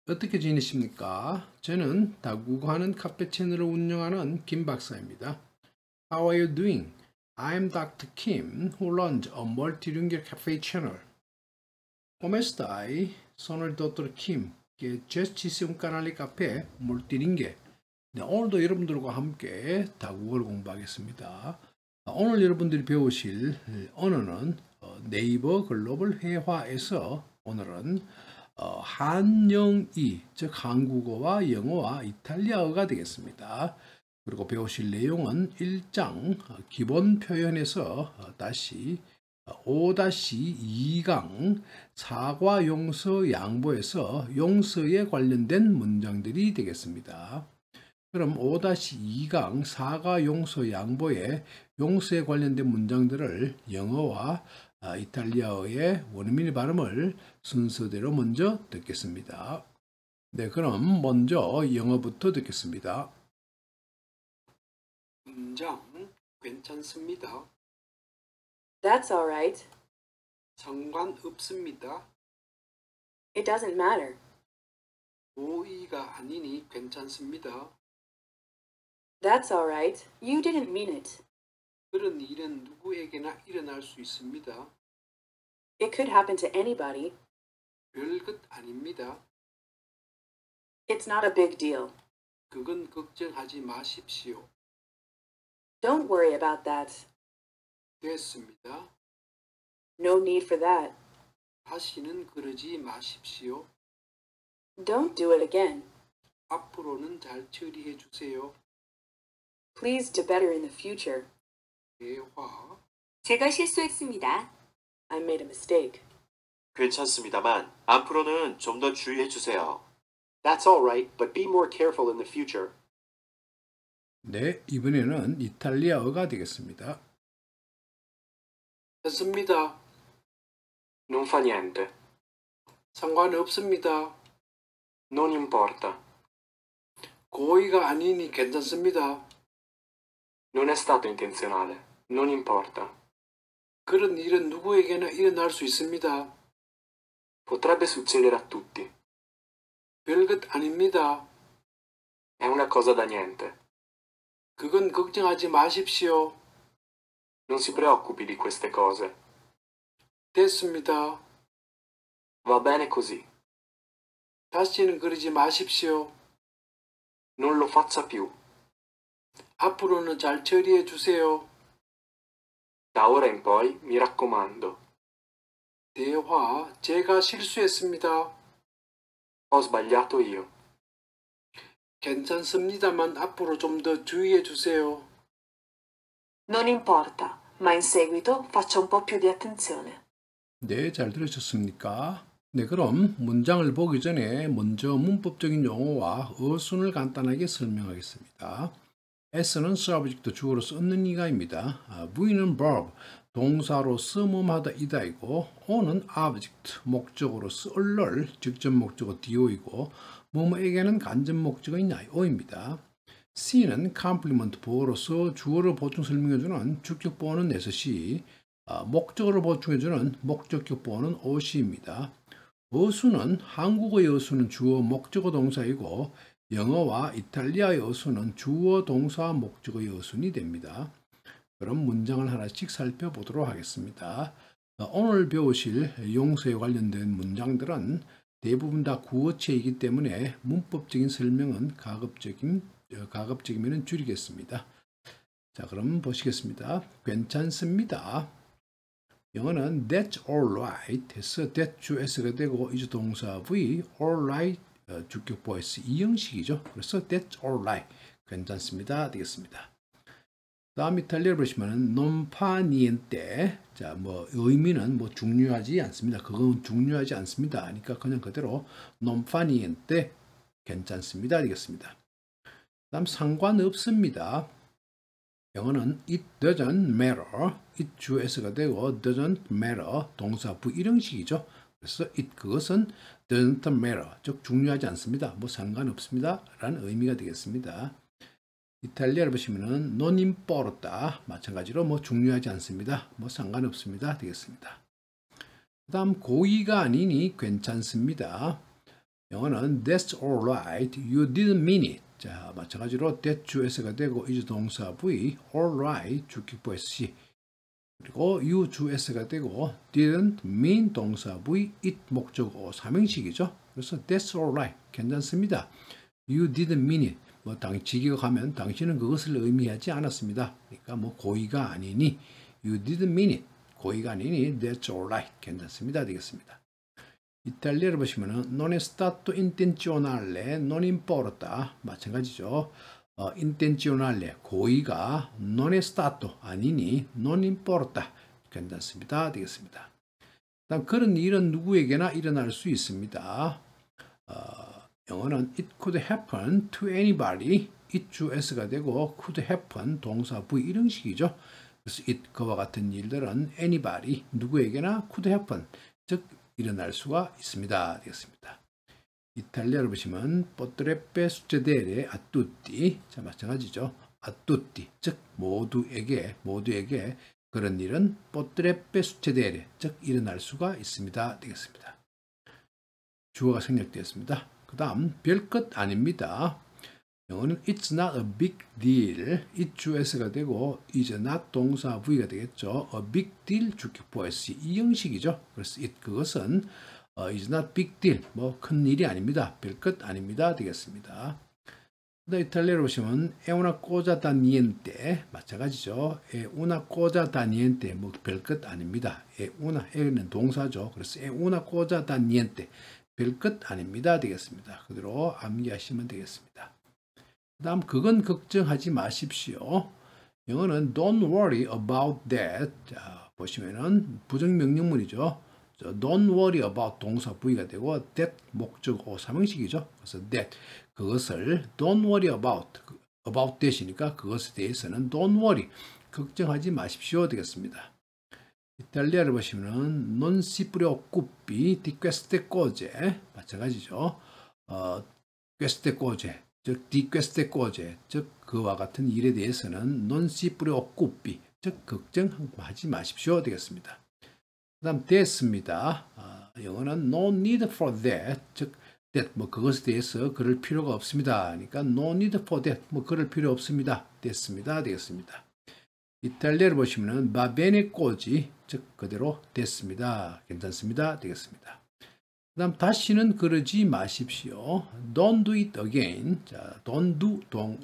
어떻게 지내십니까? 저는 다국어하는 카페 채널을 운영하는 김 박사입니다. How are you doing? I'm Dr. Kim, who runs a multilingual cafe channel. ¿Cómo está? Sono il Dr. Kim, che gestisce un canale caffè multilingue. 네, 오늘도 여러분들과 함께 다국어를 공부하겠습니다. 오늘 여러분들이 배우실 언어는 네이버 글로벌 회화에서 오늘은 한영이, 즉 한국어와 영어와 이탈리아어가 되겠습니다. 그리고 배우실 내용은 1장 기본 표현에서 다시 5-2강 사과 용서 양보에서 용서에 관련된 문장들이 되겠습니다. 그럼 5-2강 사과 용서 양보의 용서에 관련된 문장들을 영어와 이탈리아어의 원어민의 발음을 순서대로 먼저 듣겠습니다. 네, 그럼 먼저 영어부터 듣겠습니다. 문장 괜찮습니다. That's all right. 상관없습니다. It doesn't matter. 고의가 아니니 괜찮습니다. That's all right. You didn't mean it. 그런 일은 누구에게나 일어날 수 있습니다. It could happen to anybody. 별것 아닙니다. It's not a big deal. 그건 걱정하지 마십시오. Don't worry about that. 됐습니다. No need for that. 다시는 그러지 마십시오. Don't do it again. 앞으로는 잘 처리해 주세요. Please do better in the future. 대화. 제가 실수했습니다. I made a mistake. 괜찮습니다만 앞으로는 좀 더 주의해 주세요. That's all right, but be more careful in the future. 네, 이번에는 이탈리아어가 되겠습니다. 됐습니다. Non fa niente. 상관없습니다. Non importa. 고의가 아니니 괜찮습니다. Non è stato intenzionale. Non importa. 그런 일은 누구에게나 일어날 수 있습니다. Potrebbe succedere a tutti. 별것 아닙니다. È una cosa da niente. 그건 걱정하지 마십시오. Non si preoccupi di queste cose. 됐습니다. Va bene così. 다시는 그러지 마십시오. Non lo faccia più. 앞으로는 잘 처리해 주세요. Da ora in poi, mi raccomando. 대화, 제가 실수했습니다. Ho sbagliato io. 괜찮습니다만 앞으로 좀 더 주의해 주세요. Non importa, ma in seguito faccia un po' più di attenzione. 네, 잘 들으셨습니까? 네, 그럼 문장을 보기 전에 먼저 문법적인 용어와 어순을 간단하게 설명하겠습니다. S는 subject 주어로서 얻는 이가입니다. V는 verb, 동사로서 뭐뭐하다 이다이고, O는 object, 목적어로서 얼럴, 직접 목적어 do이고, 뭐뭐에게는 간접 목적어인 O입니다. C는 complement 보어로서 주어를 보충 설명해주는 주격 보어는 SC, 목적어를 보충해주는 목적격 보어는 OC입니다. 어수는 한국어의 어수는 주어 목적어 동사이고 영어와 이탈리아의 어수는 주어 동사 목적어의 어순이 됩니다. 그럼 문장을 하나씩 살펴보도록 하겠습니다. 오늘 배우실 용서에 관련된 문장들은 대부분 다 구어체이기 때문에 문법적인 설명은 가급적이면 줄이겠습니다. 자, 그럼 보시겠습니다. 괜찮습니다. 영어는 that's alright 해서 that 주 S가 되고 이주 동사 V, alright 주격 보이스 이 형식이죠. 그래서 that's alright 괜찮습니다 되겠습니다. 다음 이탈리아를 보시면은 non fa niente. 자, 뭐 의미는 뭐 중요하지 않습니다. 그건 중요하지 않습니다. 그러니까 그냥 그대로 non fa niente 괜찮습니다 되겠습니다. 다음 상관없습니다. 영어는 it doesn't matter. it 주 S가 되고 doesn't matter 동사 부일형식이죠. 그래서 그것은 doesn't matter 즉 중요하지 않습니다. 뭐 상관없습니다 라는 의미가 되겠습니다. 이탈리아를 보시면은 non importa 마찬가지로 뭐 중요하지 않습니다. 뭐 상관없습니다 되겠습니다. 그 다음 고의가 아니니 괜찮습니다. 영어는 That's alright. You didn't mean it. 자, 마찬가지로 that 주 S가 되고 is 동사 V, alright 주격부 SC. 그리고 you 주 S가 되고 didn't mean 동사 V, it 목적 O 삼형식이죠. 그래서 That's alright. 괜찮습니다. You didn't mean it. 뭐 직역을 하면 당신은 그것을 의미하지 않았습니다. 그러니까 뭐 고의가 아니니 You didn't mean it. 고의가 아니니 That's alright. 괜찮습니다. 되겠습니다. 이탈리아를 보시면은 non è stato intenzionale, non importa. 마찬가지죠. intenzionale 고의가 non è stato 아니니 non importa. 괜찮습니다. 되겠습니다. 다음 그런 일은 누구에게나 일어날 수 있습니다. 영어는 it could happen to anybody. it 주 S가 되고 could happen 동사 V 일형식이죠. 그래서 it 그와 같은 일들은 anybody 누구에게나 could happen 즉 일어날 수가 있습니다. 되겠습니다. 이탈리아를 보시면 potrebbe succedere a tutti. 자, 마찬가지죠. a tutti 즉 모두에게 그런 일은 potrebbe succedere 즉 일어날 수가 있습니다. 되겠습니다. 주어가 생략되었습니다. 그 다음 별것 아닙니다. 영어는 it's not a big deal. it 주 S가 되고 is not 동사 V가 되겠죠. a big deal 주격부 S 이 형식이죠. 그래서 그것은 is not big deal. 뭐 큰 일이 아닙니다. 별것 아닙니다. 되겠습니다. 이탈리아로 보시면 è una cosa da niente. 마찬가지죠. è una cosa da niente. 뭐 별것 아닙니다. 에는 동사죠. 그래서 è una cosa da niente. 별것 아닙니다. 되겠습니다. 그대로 암기하시면 되겠습니다. 그 다음 그건 걱정하지 마십시오. 영어는 don't worry about that. 자, 보시면은 부정명령문이죠. don't worry about 동사 V가 되고 that 목적 O 삼형식이죠. 그래서 that 그것을 don't worry about that이니까 그것에 대해서는 don't worry 걱정하지 마십시오 되겠습니다. 이탈리아를 보시면은 non si preoccupi di queste cose 마찬가지죠. queste cose 즉 di queste cose 즉 그와 같은 일에 대해서는 non si preoccupi 즉 걱정하지 마십시오 되겠습니다. 그다음 됐습니다. 영어는 no need for that 즉 that 뭐 그것에 대해서 그럴 필요가 없습니다. 그러니까 no need for that 뭐 그럴 필요 없습니다. 됐습니다. 되겠습니다. 이탈리아를 보시면은 va bene così 즉 그대로 됐습니다. 괜찮습니다. 되겠습니다. 그 다음 다시는 그러지 마십시오. Don't do it again. 자, don't do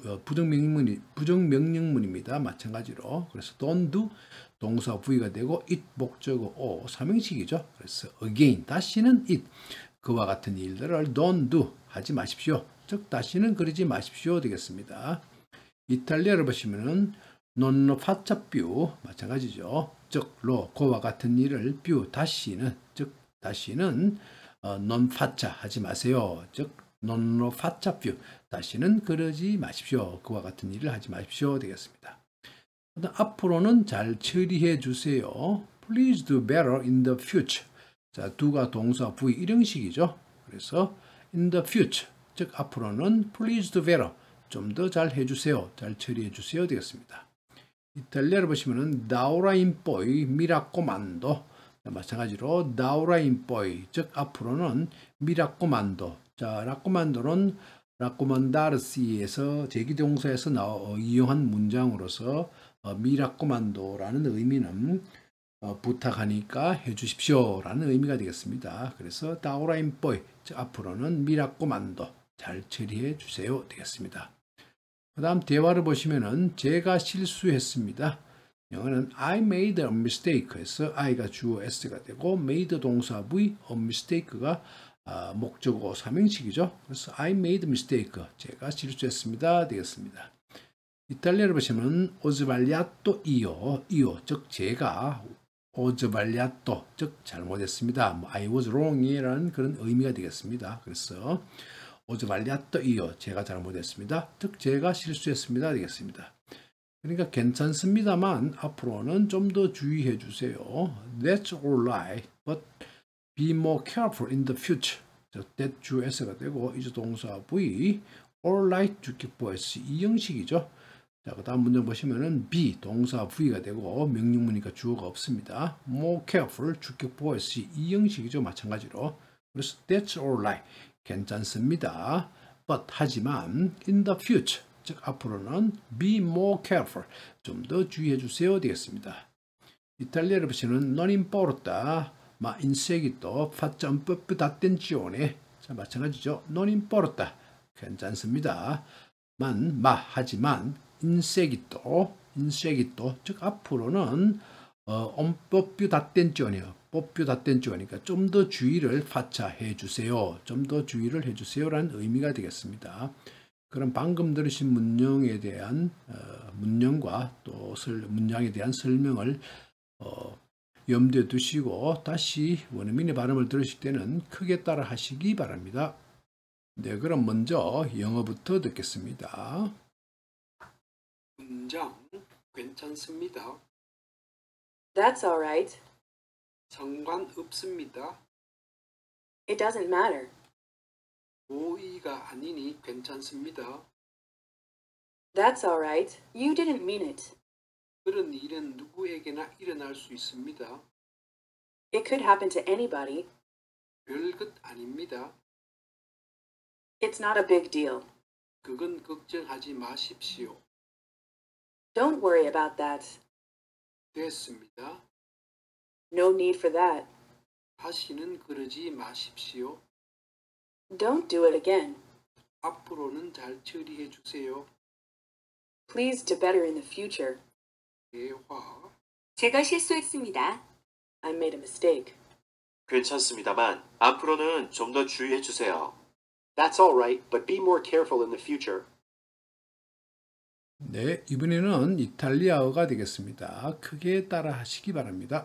부정명령문입니다. 마찬가지로. 그래서 don't do 동사 V가 되고 it 목적어 O 삼형식이죠. 그래서 again 다시는 it 그와 같은 일들을 don't do 하지 마십시오. 즉 다시는 그러지 마십시오 되겠습니다. 이탈리아를 보시면은 non faccia più 마찬가지죠. 즉 그와 같은 일을 più 다시는 즉 다시는 non faccia 하지 마세요. 즉 non faccia più 다시는 그러지 마십시오. 그와 같은 일을 하지 마십시오 되겠습니다. 앞으로는 잘 처리해 주세요. Please do better in the future. 자, do가 동사 V 일형식이죠. 그래서 in the future 즉 앞으로는 please do better 좀 더 잘 해주세요. 잘 처리해 주세요 되겠습니다. 이탈리아를 보시면은 daura in poi mi raccomando. 마찬가지로 daura in poi 즉 앞으로는 mi raccomando. 자, raccomando는 raccomandarsi에서 제기동사에서 이용한 문장으로서 mi raccomando라는 의미는 부탁하니까 해주십시오 라는 의미가 되겠습니다. 그래서 daura in poi 즉 앞으로는 mi raccomando 잘 처리해 주세요 되겠습니다. 그 다음 대화를 보시면은 제가 실수했습니다. 영어는 I made a mistake 해서 I가 주어 S가 되고 made 동사 V, a mistake가 목적어 삼형식이죠. 그래서 I made a mistake 제가 실수했습니다 되겠습니다. 이탈리아를 보시면 ho sbagliato io 즉 제가 ho sbagliato 즉 잘못했습니다. I was wrong이라는 그런 의미가 되겠습니다. 그래서 ho sbagliato io 제가 잘못했습니다. 즉 제가 실수했습니다 되겠습니다. 그러니까 괜찮습니다만 앞으로는 좀 더 주의해 주세요. That's alright, but be more careful in the future. that 주 S가 되고 is 동사 V, alright 주격부 S 이 형식이죠. 자, 그 다음 문장 보시면은 be 동사 V가 되고 명령문이니까 주어가 없습니다. more careful 주격부 S 이 형식이죠. 마찬가지로. 그래서 that's alright. 괜찮습니다. But 하지만 in the future 즉 앞으로는 be more careful 좀 더 주의해 주세요 되겠습니다. 이탈리아로 보시는 non importa ma in seguito faccia un po' più d'attenzione 자 마찬가지죠. non importa 괜찮습니다. 하지만 in seguito 즉 앞으로는 un po' più d'attenzione 그러니까 좀 더 주의를 해 주세요. 좀 더 주의를 해 주세요라는 의미가 되겠습니다. 그럼 방금 들으신 문장에 대한 문장과 또 문장에 대한 설명을 염두에 두시고 다시 원어민의 발음을 들으실 때는 크게 따라 하시기 바랍니다. 네, 그럼 먼저 영어부터 듣겠습니다. 문장 괜찮습니다. That's all right. 상관없습니다. It doesn't matter. 고의가 아니니 괜찮습니다. That's all right. You didn't mean it. 그런 일은 누구에게나 일어날 수 있습니다. It could happen to anybody. 별것 아닙니다. It's not a big deal. 그건 걱정하지 마십시오. Don't worry about that. 됐습니다. No need for that. 다시는 그러지 마십시오. Don't do it again. 앞으로는 잘 처리해 주세요. Please do better in the future. 대화. 제가 실수했습니다. I made a mistake. 괜찮습니다만 앞으로는 좀 더 주의해 주세요. That's all right, but be more careful in the future. 네, 이번에는 이탈리아어가 되겠습니다. 크게 따라 하시기 바랍니다.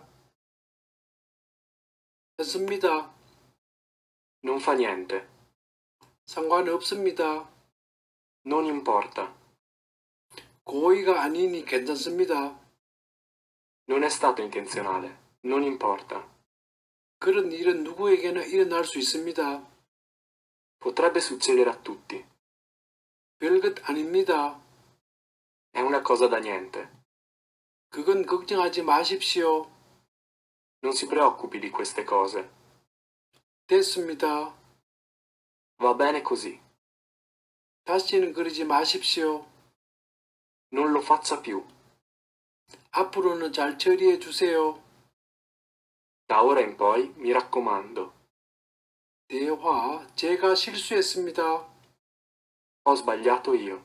됐습니다. Non fa niente. 상관없습니다. Non importa. 고의가 아니니 괜찮습니다. Non è stato intenzionale. Non importa. 그런 일은 누구에게나 일어날 수 있습니다. Potrebbe succedere a tutti. 별것 아닙니다. È una cosa da niente. 그건 걱정하지 마십시오. Non si preoccupi di queste cose. 됐습니다. Va bene così. 다시는 그러지 마십시오. Non lo faccia più. 앞으로는 잘 처리해 주세요. Da ora in poi, mi raccomando. 대화, 제가 실수했습니다. Ho sbagliato io.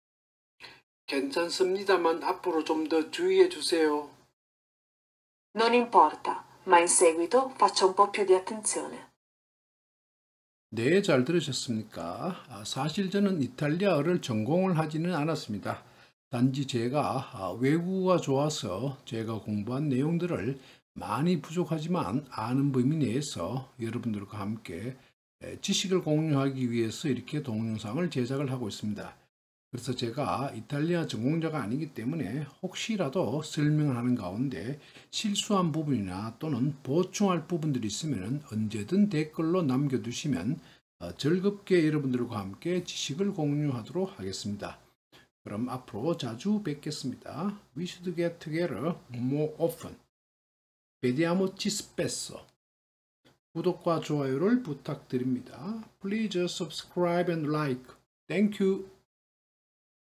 괜찮습니다만 앞으로 좀 더 주의해 주세요. Non importa, ma in seguito faccia un po' più di attenzione. 네, 잘 들으셨습니까? 사실 저는 이탈리아어를 전공을 하지는 않았습니다. 단지 제가 외국어가 좋아서 제가 공부한 내용들을 많이 부족하지만 아는 범위 내에서 여러분들과 함께 지식을 공유하기 위해서 이렇게 동영상을 제작을 하고 있습니다. 그래서 제가 이탈리아 전공자가 아니기 때문에 혹시라도 설명을 하는 가운데 실수한 부분이나 또는 보충할 부분들이 있으면 언제든 댓글로 남겨두시면 즐겁게 여러분들과 함께 지식을 공유하도록 하겠습니다. 그럼 앞으로 자주 뵙겠습니다. We should get together more often. Vediamoci spesso. 구독과 좋아요를 부탁드립니다. Please subscribe and like. Thank you.